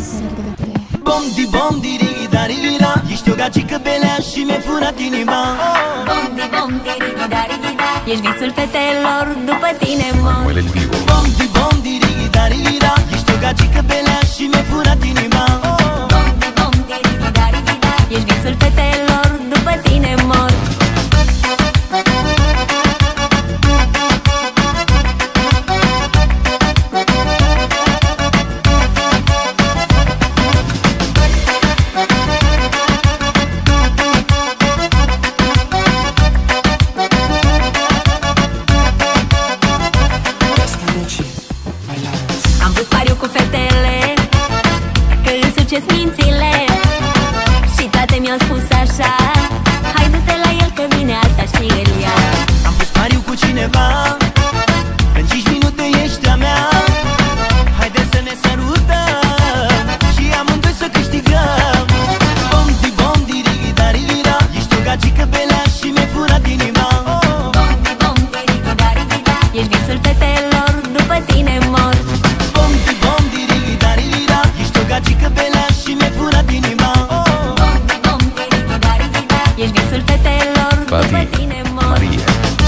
Bomdi, bomdi, rigida, ești o gagică belea și mi-ai furat inima. Bomdi, bomdi, rigida, ești visul fetelor, după tine mor. Bomdi, bomdi, rigida, ești o gagică belea și mi-ai furat inima. Bomdi, bomdi, rigida, ești visul fetelor, după tine mor. Am pus pariu cu fetele că îl suceți mințile și toate mi-au spus așa: hai du-te la el că vine alta și el ia. Am pus pariu cu cineva că în 5 minute ești a mea. Haideți să ne sărutăm și amândoi să câștigăm. Bomdi, bomdi, rigida, ești o gagică belea și mi-ai furat inima. Bomdi, bomdi, rigida, ești visul fetelor, după tine mor. Bomdi, bomdi, rigida, ești o gagică belea și mi-ai furat inima. Bomdi, bomdi, rigida, ești visul fetelor, după tine mor. Maria.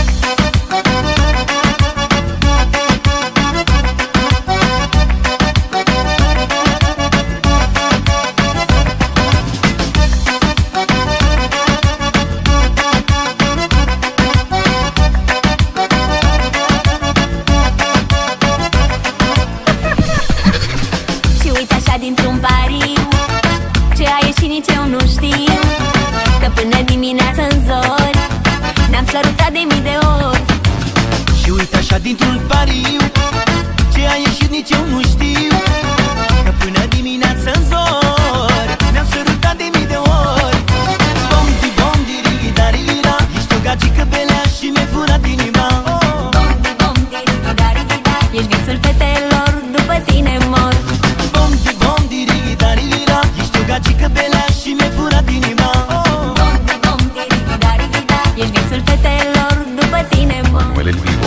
Și uite așa dintr-un pariu ce a ieșit nici eu nu știu, că până dimineață-n zori ne-am sărutat de mii de ori. Și uite așa dintr-un pariu ce a ieșit nici eu nu știu, că până dimineața-n zori ne-am sărutat de mii de ori. Bomdi, bomdi, rigida, ești o gagică belea și mi-ai furat inima. Bomdi, bomdi, rigida, ești visul fetelor, după tine mor. Bomdi, bomdi, rigida, ești o gagică belea și mi-ai furat inima. Bomdi, bomdi, rigida, ești visul fetelor, după tine mor. Numele vivo.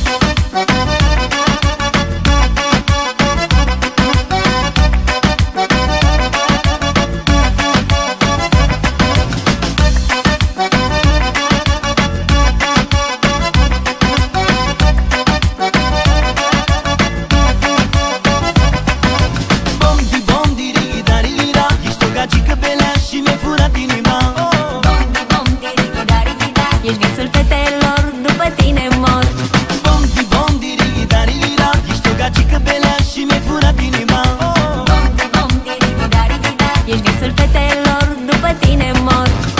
Bomdi, bomdi, rigida, ești o gagică belea și mi-ai furat inima. Bomdi, bomdi, rigida, ești visul fetelor, după tine mor. Bomdi, bomdi, rigida, ești o gagică belea și mi-ai furat inima. Bomdi, bomdi, rigida, ești visul fetelor, după tine mor.